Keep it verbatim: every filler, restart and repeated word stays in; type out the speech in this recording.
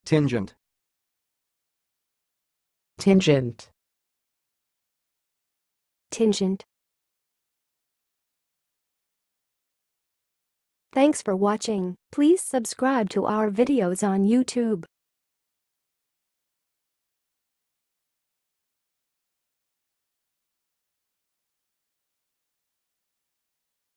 Tingent. Tingent. Tingent. Thanks for watching. Please subscribe to our videos on YouTube.